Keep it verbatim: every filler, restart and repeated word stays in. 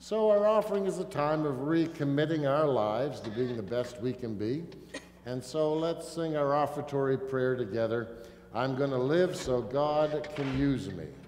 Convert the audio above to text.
So our offering is a time of recommitting our lives to being the best we can be. And so let's sing our offertory prayer together. I'm going to live so God can use me.